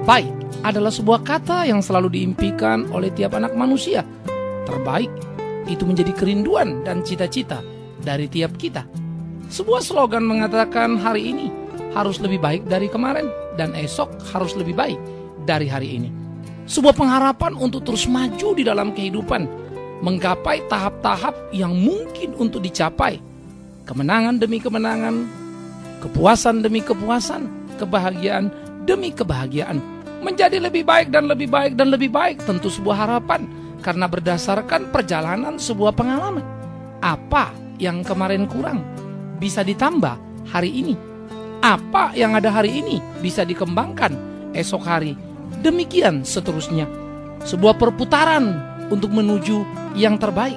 Baik adalah sebuah kata yang selalu diimpikan oleh tiap anak manusia. Terbaik itu menjadi kerinduan dan cita-cita dari tiap kita. Sebuah slogan mengatakan hari ini harus lebih baik dari kemarin dan esok harus lebih baik dari hari ini. Sebuah pengharapan untuk terus maju di dalam kehidupan, menggapai tahap-tahap yang mungkin untuk dicapai. Kemenangan demi kemenangan, kepuasan demi kepuasan, kebahagiaan demi kebahagiaan. Menjadi lebih baik dan lebih baik dan lebih baik, tentu sebuah harapan karena berdasarkan perjalanan sebuah pengalaman. Apa yang kemarin kurang bisa ditambah hari ini. Apa yang ada hari ini bisa dikembangkan esok hari. Demikian seterusnya. Sebuah perputaran untuk menuju yang terbaik.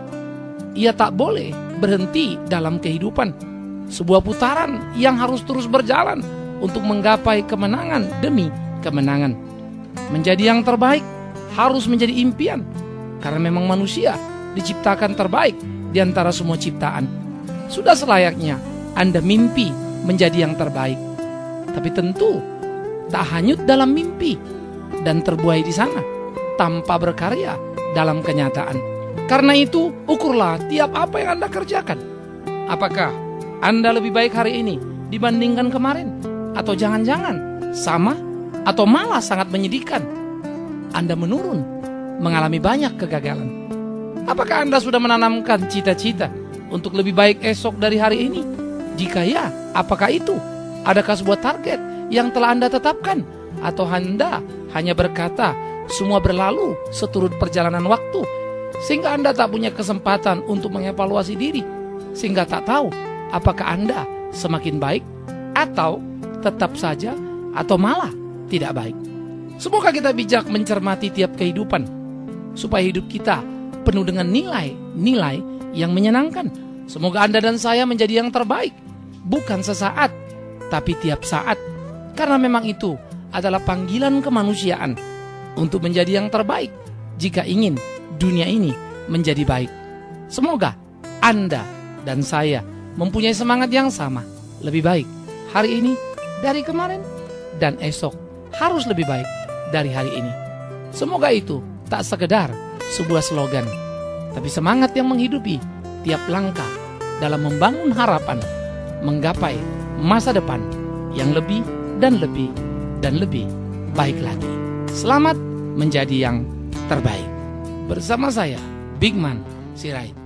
Ia tak boleh berhenti dalam kehidupan. Sebuah putaran yang harus terus berjalan untuk menggapai kemenangan demi kemenangan. Menjadi yang terbaik harus menjadi impian. Karena memang manusia diciptakan terbaik di antara semua ciptaan. Sudah selayaknya Anda mimpi menjadi yang terbaik. Tapi tentu tak hanyut dalam mimpi dan terbuai di sana tanpa berkarya dalam kenyataan. Karena itu, ukurlah tiap apa yang Anda kerjakan. Apakah Anda lebih baik hari ini dibandingkan kemarin? Atau jangan-jangan sama atau malah sangat menyedihkan? Anda menurun, mengalami banyak kegagalan. Apakah Anda sudah menanamkan cita-cita untuk lebih baik esok dari hari ini? Jika ya, apakah itu? Adakah sebuah target yang telah Anda tetapkan? Atau Anda hanya berkata semua berlalu seturut perjalanan waktu, sehingga Anda tak punya kesempatan untuk mengevaluasi diri, sehingga tak tahu apakah Anda semakin baik atau tetap saja atau malah tidak baik. Semoga kita bijak mencermati tiap kehidupan, supaya hidup kita penuh dengan nilai-nilai yang menyenangkan. Semoga Anda dan saya menjadi yang terbaik, bukan sesaat, tapi tiap saat. Karena memang itu adalah panggilan kemanusiaan untuk menjadi yang terbaik jika ingin dunia ini menjadi baik. Semoga Anda dan saya mempunyai semangat yang sama, lebih baik hari ini dari kemarin, dan esok harus lebih baik dari hari ini. Semoga itu tak sekedar sebuah slogan, tapi semangat yang menghidupi tiap langkah dalam membangun harapan, menggapai masa depan yang lebih dan lebih dan lebih baik lagi. Selamat menjadi yang terbaik. Bersama saya, Bigman Sirait.